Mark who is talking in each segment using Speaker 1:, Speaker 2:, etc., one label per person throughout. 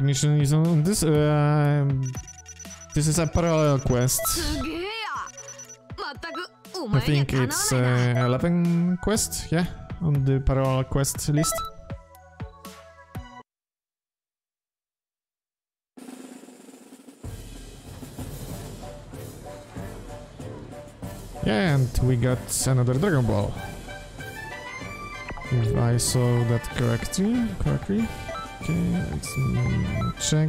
Speaker 1: What mission is on this? This is a parallel quest. I think it's 11 quest, yeah, on the parallel quest list. Yeah, and we got another Dragon Ball. If I saw that correctly. Okay, let's check.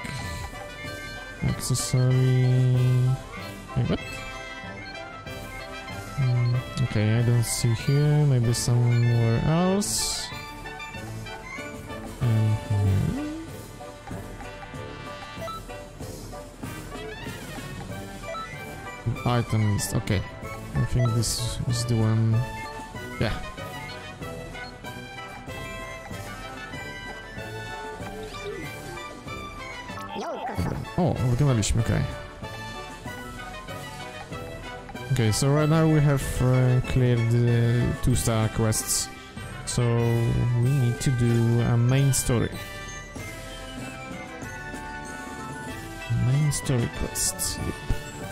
Speaker 1: Accessory. Wait, what? Okay, I don't see here. Maybe somewhere else. And here. Item list. Okay, I think this is the one. Yeah. O, wykonaliśmy, okej. Okay, so right now we have cleared the 2-star quests. So we need to do a main story. Main story quest, yep.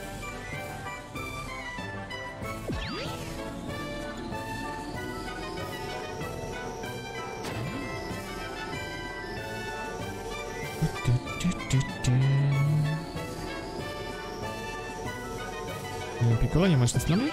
Speaker 1: Piccolo, nie masz nic dla mnie?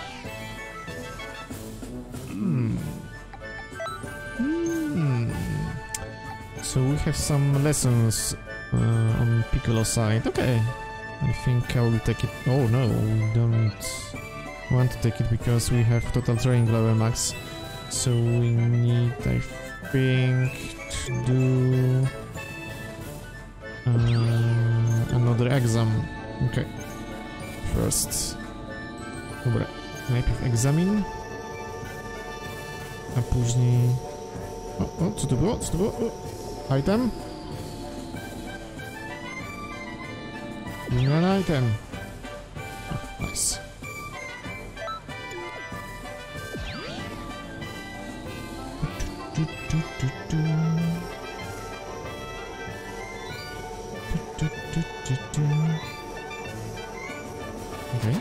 Speaker 1: So we have some lessons on Piccolo side. Okay, I think I will take it. Oh no, we don't want to take it because we have total training level max. So we need, I think, to do another exam. Okay, first. Dobra, najpierw egzamin, a później... O, co to było? Co to było? O, item? Zmiana item. O, nice. Okej.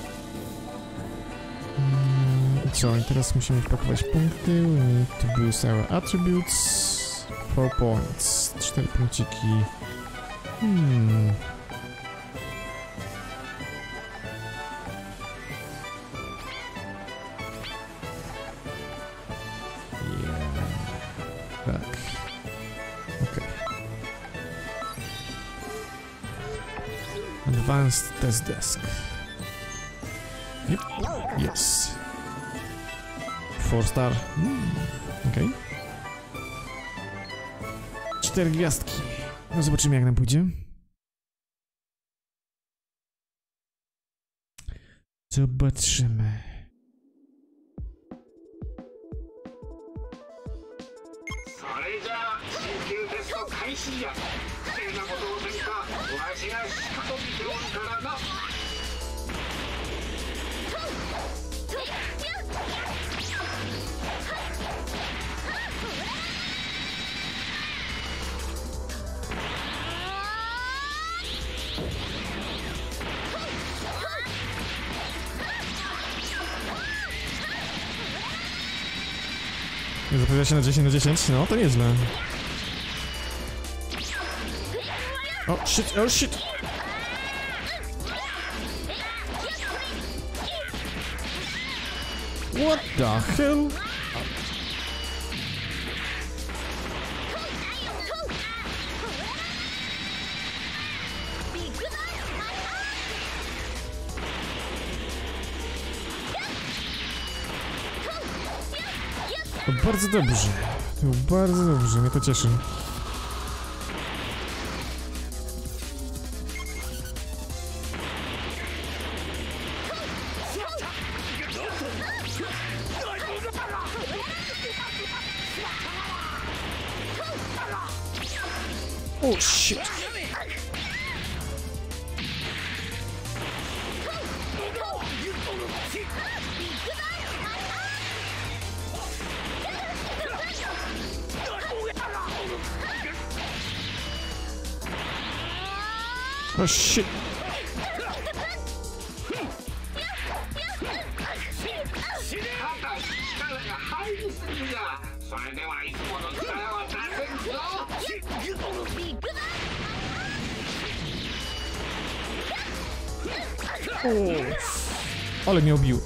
Speaker 1: Co, i teraz musimy wpakować punkty. We need to boost our attributes. 4 points. 4 punkciki. Tak. Okay. Advanced test desk. Yep. Yes. 4-star. Okej. 4 gwiazdki. No zobaczymy, jak nam pójdzie. Zobaczymy. Zapowiada się na 10 na 10, no to nieźle. O, shit, oh shit! What the hell? To bardzo dobrze. To bardzo dobrze, mnie to cieszy. Oh shit! Oh shit! Ale mnie obił.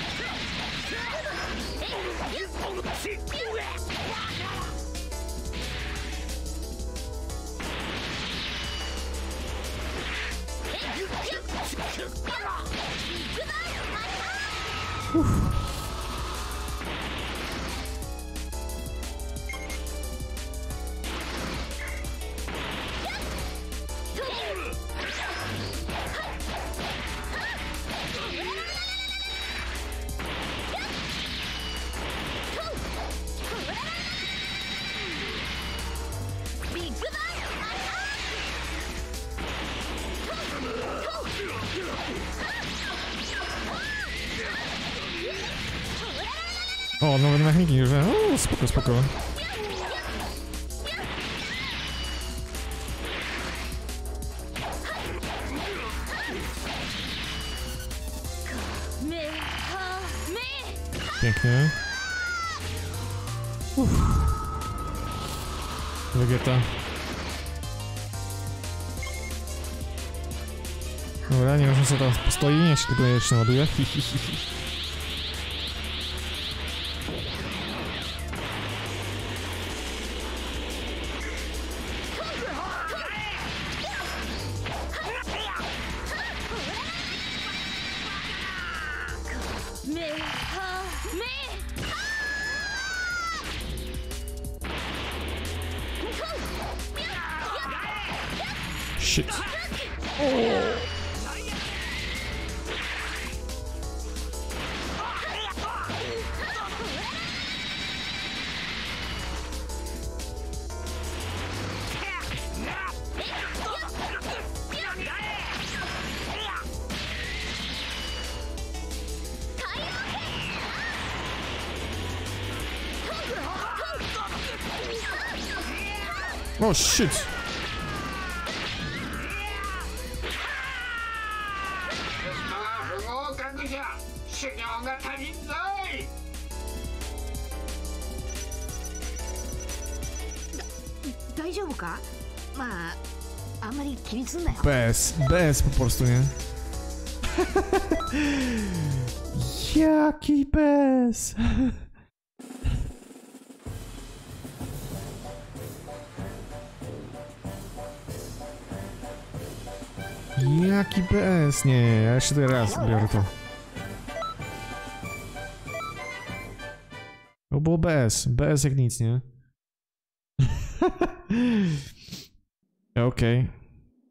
Speaker 1: O, nowe mechaniki już. O, spoko, spoko. Pięknie. Vegeta. Dobra, nie wiem, co teraz postoi, jak się tylko jeszcze naładuje. Shit. Oh shit. Bez po prostu, nie? Jaki bez? Jaki bez? Nie, ja jeszcze tutaj raz biorę to. To było bez. Bez jak nic, nie? Okej. Okay.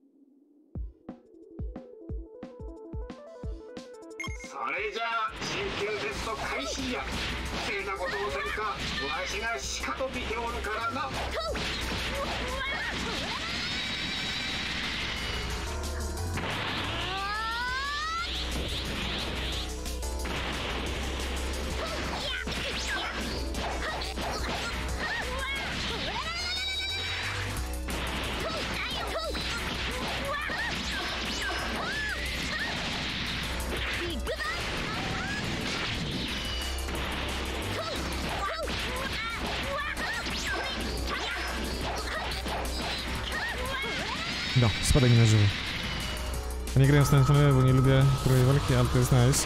Speaker 1: No, spadek mi na żywo. Ja nie grałem z tym, bo nie lubię której walki, ale to jest nice.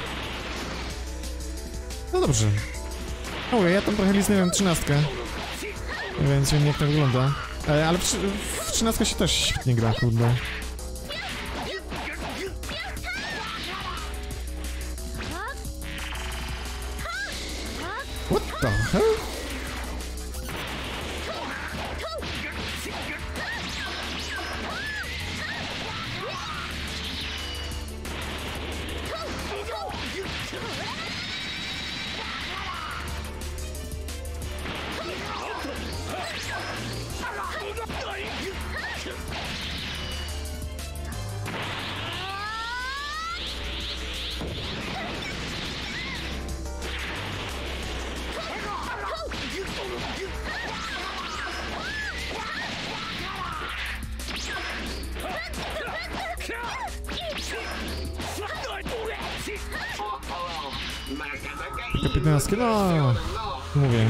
Speaker 1: No dobrze. O, ja tam trochę listnąłem 13, więc wiem jak to wygląda. Ale w 13 się też świetnie gra, kurde. What the hell? 15, no mówię.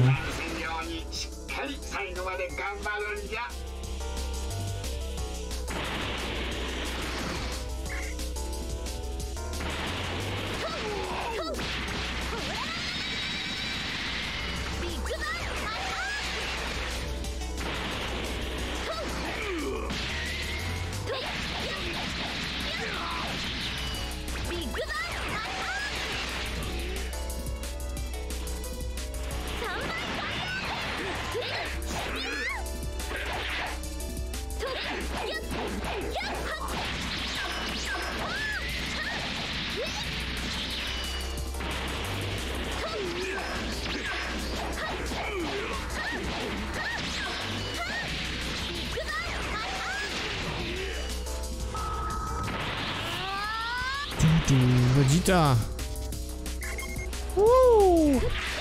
Speaker 1: Vegeta! Woo!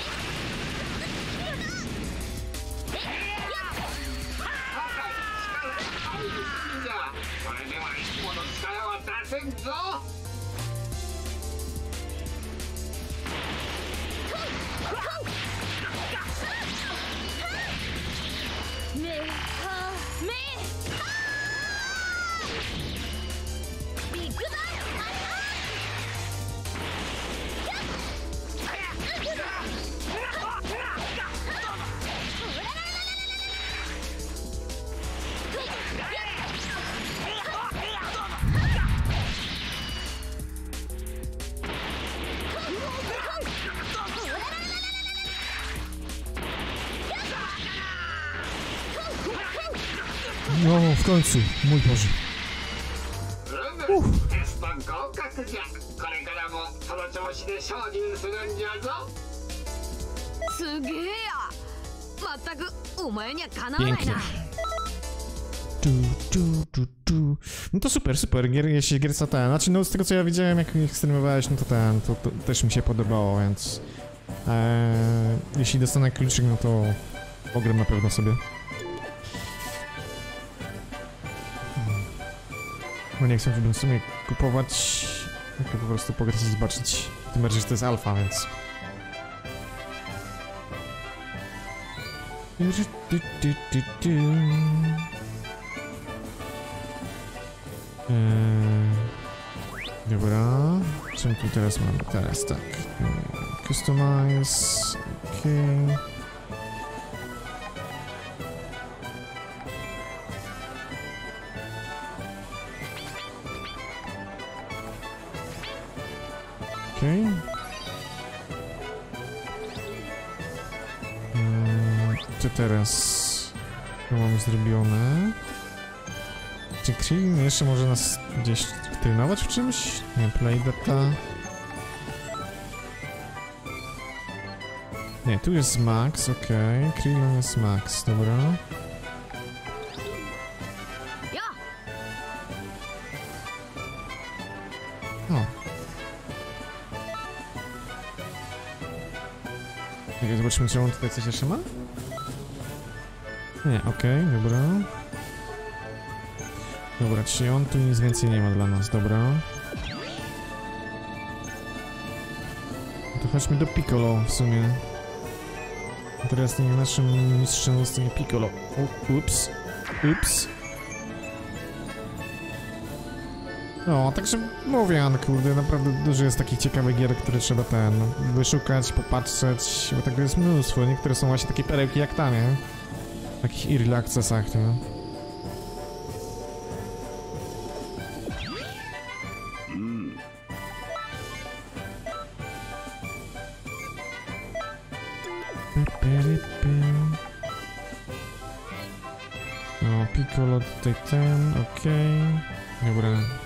Speaker 1: No, w końcu, mój Boże. Pięknie. No to super, jeśli Gierca ten, znaczy no z tego co ja widziałem jak ich streamowałeś, no to ten, to też mi się podobało, więc jeśli dostanę kluczyk, no to pogram na pewno sobie. No nie chcę w sumie kupować, tylko po prostu pograć i zobaczyć, tym bardziej, że to jest alfa, więc... Dobra, co tu teraz mamy? Teraz tak. Customize, okej. Okej. Co teraz mamy zrobione? Czy Krillin jeszcze może nas gdzieś trenować w czymś? Nie, play data. Nie, tu jest max, okej. Krillin jest max, dobra. O. Okay, zobaczmy, czy on tutaj coś jeszcze ma? Nie, okej, dobra. Dobra, czyli on tu nic więcej nie ma dla nas, dobra. To chodźmy do Piccolo w sumie. Teraz naszym mistrzem zostanie Piccolo. Ups. No, także mówię, kurde, naprawdę dużo jest takich ciekawych gier, które trzeba wyszukać, popatrzeć, bo tego jest mnóstwo. Niektóre są właśnie takie perełki jak tam, nie? W takich early accessach, nie? No, Piccolo tutaj ten, okej. Dobra.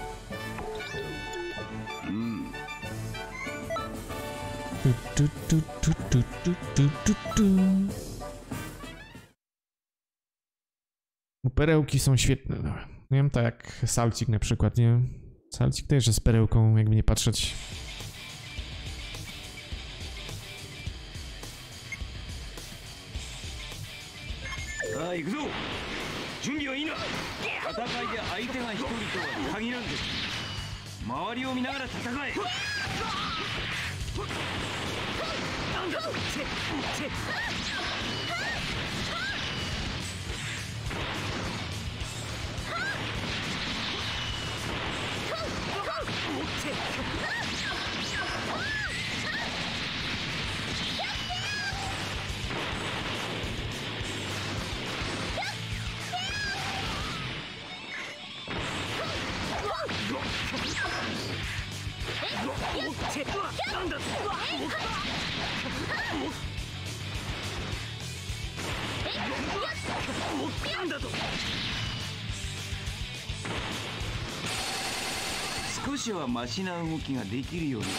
Speaker 1: Perełki są świetne, no. Nie wiem, tak jak Salcik na przykład, nie? Salcik też jest perełką, jakby nie patrzeć.
Speaker 2: 少しはマシな動きができるように。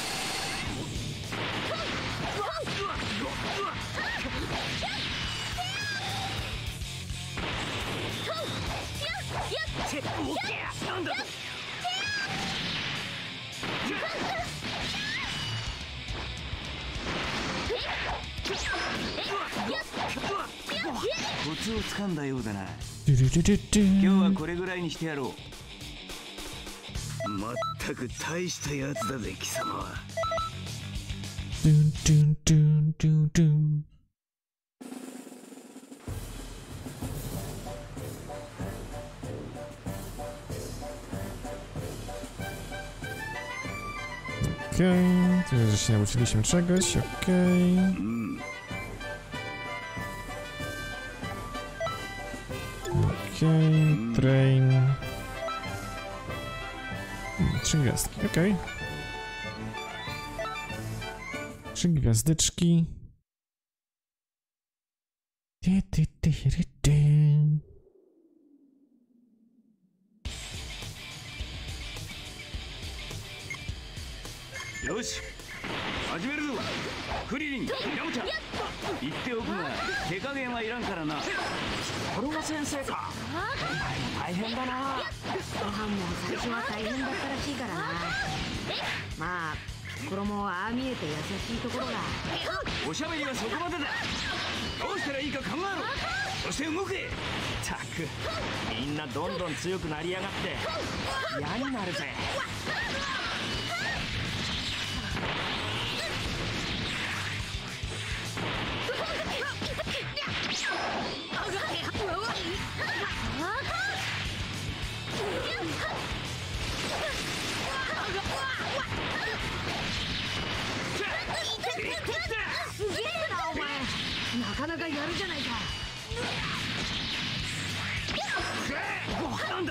Speaker 2: コツをつかんだようだな。今日はこれぐらいにしてやろう。まったく大したやつだぜ貴様は。
Speaker 1: Okej, tyle, że się nauczyliśmy czegoś, okej. Okej, train. 3 gwiazdki, okej. 3 gwiazdeczki.
Speaker 2: よし、始めるぞ。クリリン、ヤムちゃん、言っておくが手加減はいらんからな。
Speaker 3: コルマ先生か。大変だな。ご飯も最初は大変だったらしいからな。まあピッコロもああ見えて優しいところが。
Speaker 2: おしゃべりはそこまでだ。どうしたらいいか考えろ。そして動け。
Speaker 3: たくみんなどんどん強くなりやがって嫌になるぜ。すげえなお前。なかなかやるじゃないか。
Speaker 2: なんだ。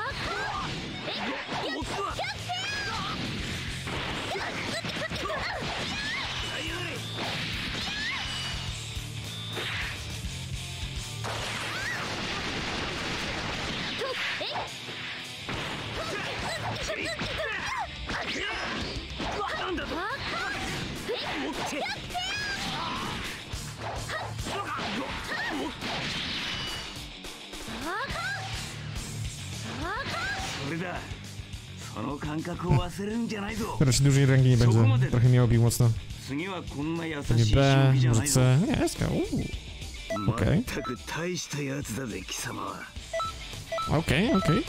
Speaker 2: それだ。その感覚を忘れるんじゃないぞ。
Speaker 1: Raczej dużej rangi nie będzie, trochę mnie obił mocno.
Speaker 2: 次はこんな優
Speaker 1: To nie
Speaker 2: しい
Speaker 1: B,
Speaker 2: 将棋じゃな
Speaker 1: może
Speaker 2: いぞ。
Speaker 1: C. Nie, jest okej.
Speaker 2: 全く大したやつだぜ貴様は。
Speaker 1: Okej, okej.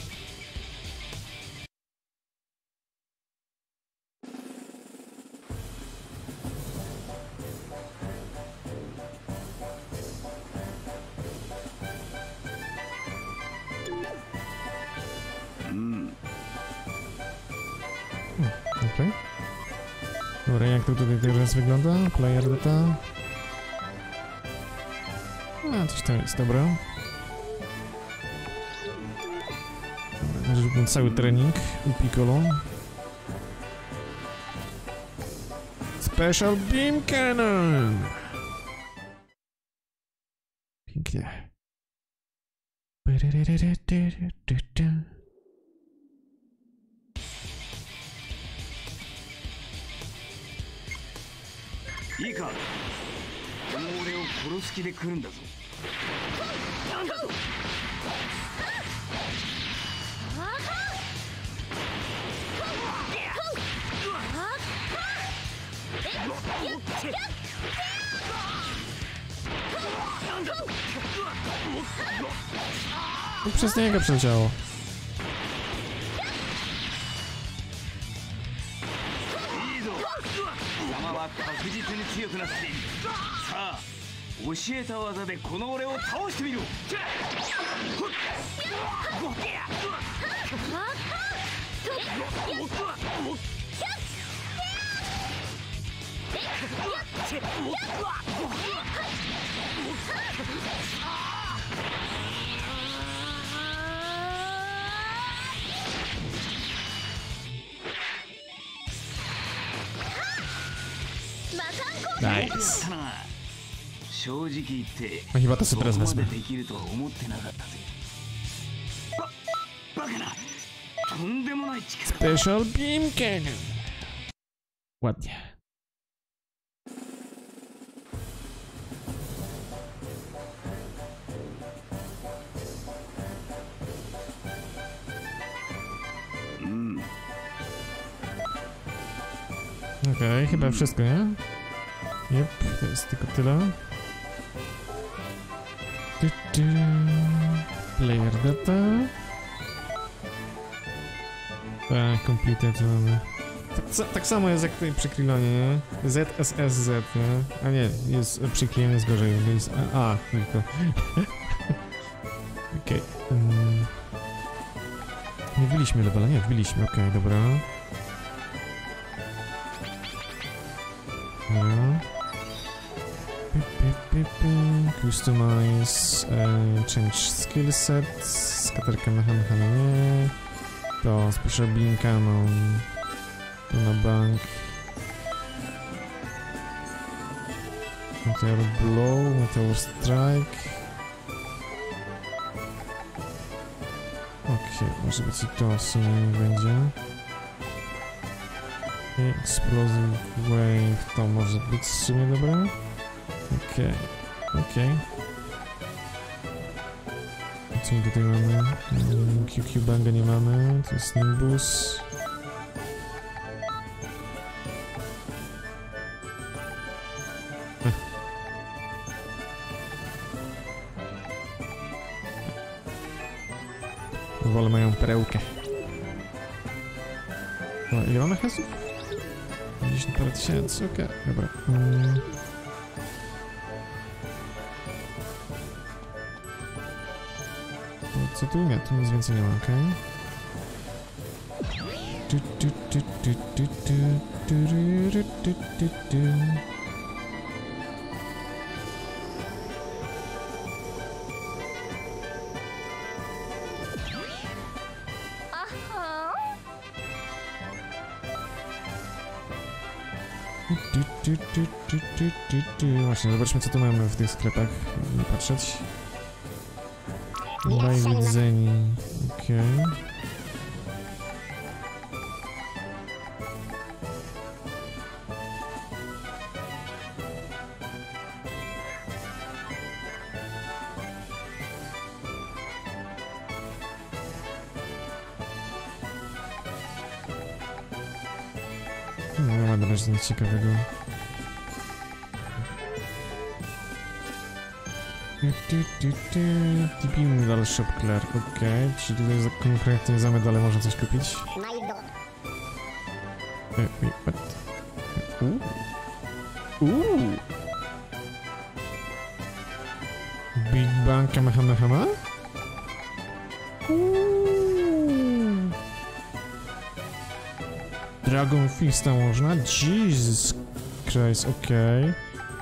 Speaker 1: Okej. Dobra, jak to tutaj teraz wygląda? Player data. A, coś tam jest, dobra. Zróbmy cały trening u Piccolo. Special Beam Cannon! Pięknie.
Speaker 2: いいか、この俺を殺す気で来るんだぞ。なんだと。
Speaker 1: Przez niego przeleciało.
Speaker 2: 様は確実に強くなっている。さあ教えた技でこの俺を倒してみろ。
Speaker 1: ナイス。
Speaker 2: 正直言って
Speaker 1: chyba to sobie teraz
Speaker 2: そこま
Speaker 1: wezmę.
Speaker 2: でできるとは思ってなかったぜ。バカな、とんでもない力。
Speaker 1: Special Beam Cannon. Ładnie. Okej, chyba wszystko, nie? Jep, to jest tylko tyle. Player data. Tak, completed mamy. Tak samo jest jak tutaj przy Krylonie, nie? ZSSZ, nie? A nie, jest przy Krylonie jest gorzej, jest tylko. Okej. Nie wbiliśmy levela, nie, wbiliśmy, okej, dobra. Dobra. Customize, change skill set, skaterka mecha nie. To Special Beam Cannon. To na bank. Meteor Blow, Meteor Strike. Okej, może być i to w sumie będzie. Explosive Wave, to może być w sumie dobre. Okej. Co my tutaj mamy? QQ Banga nie mamy, to jest Nimbus. Wolę mają perełkę. O, ile mamy hasów? 50 parę tysięcy, okej, dobra. Co tu? Nie, tu nic więcej nie ma, okej. Właśnie, zobaczmy co tu mamy w tych sklepach. Nie patrzeć. Daj widzeni. Okej. No, nie ma na razie nic ciekawego. TP Medal Shop Clerk, okej. Czyli tutaj konkretnie za medale można coś kupić. Wait, what? Big Bang Kamehameha? Dragon Fista można? Jesus Christ, okej.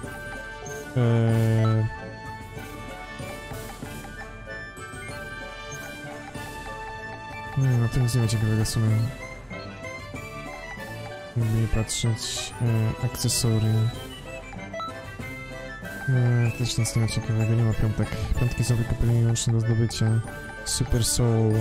Speaker 1: No to nic nie ma ciekawego w sumie. Jakby nie patrzeć. Akcesoria. Też nic nie ma ciekawego, nie ma piątek. Piątki są tylko wyłącznie do zdobycia. Super Soul.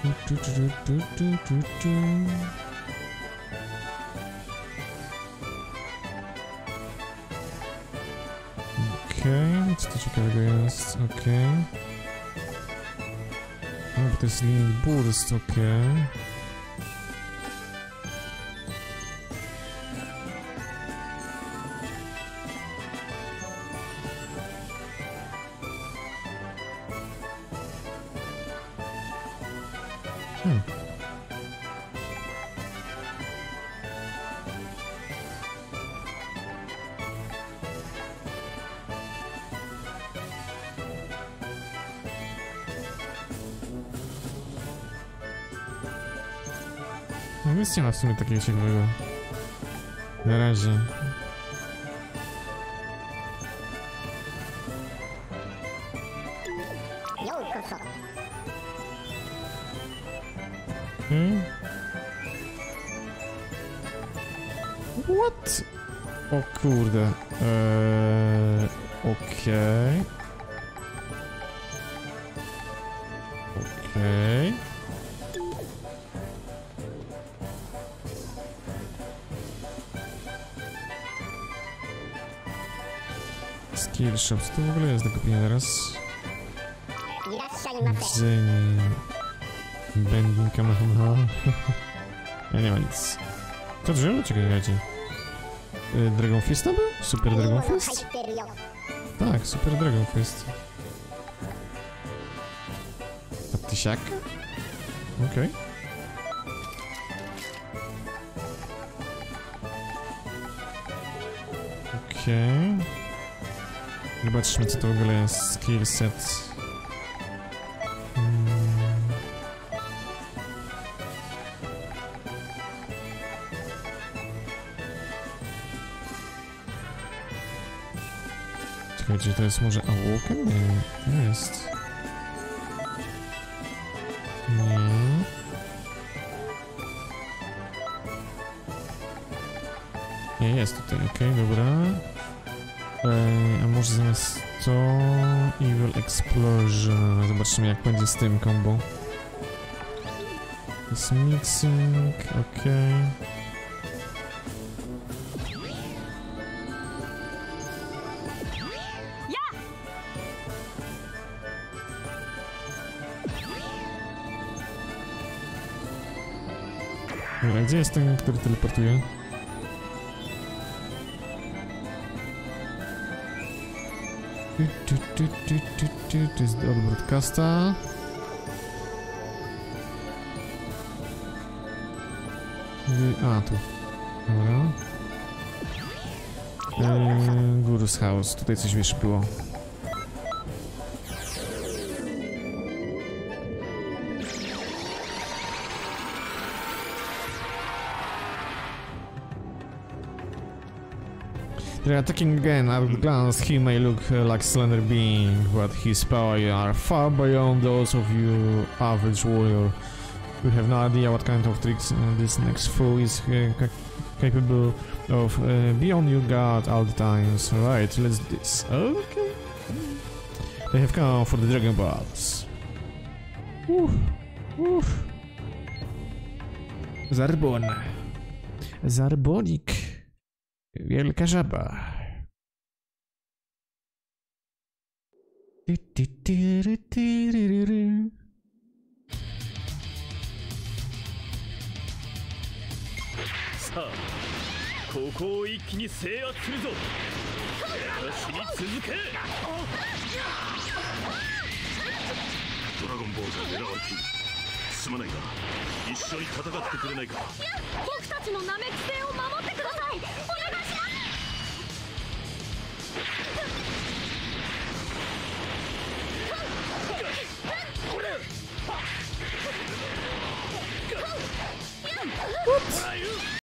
Speaker 1: Okej, co to ciekawego jest? Okej. No, bo to jest limit burst, okej. No nic nie ma w sumie takiego ciekawego. Na razie. What? O kurde. Okej. Okej. Skill shop, co to w ogóle jest do kupienia teraz? Widzenie. Bending Kamehameha. Ja nie ma nic. To drzewo? Czekajcie. Dragon Fist to był? Super Dragon Fist? Tak, Super Dragon Fist. A tysiaka? Okej. Okej. Zobaczmy, co to w ogóle jest. Skill set. Czekajcie, to jest może Awoken? Nie, nie jest. Nie. Nie, jest tutaj, okej, dobra. A może zamiast to... Evil Explosion. Zobaczymy, jak będzie z tym combo. To jest mixing, okej. Dobra, gdzie jest ten, który teleportuje? To jest od broadcasta. A, tu. Dobra. Guru's House. Tutaj coś wiesz było. They're attacking again. At a glance, he may look like a slender being, but his power are far beyond those of you average warrior. We have no idea what kind of tricks this next foe is capable of. Be on your guard all the times. Right, let's do this. Okay. They have come for the Dragon Balls. Zarbon. Zarbonik. Wielka żaba.
Speaker 2: Sa, ここを一気に制圧するぞ。私に続け。ドラゴンボールが狙われている。すまないが、一緒に戦ってくれないか。僕と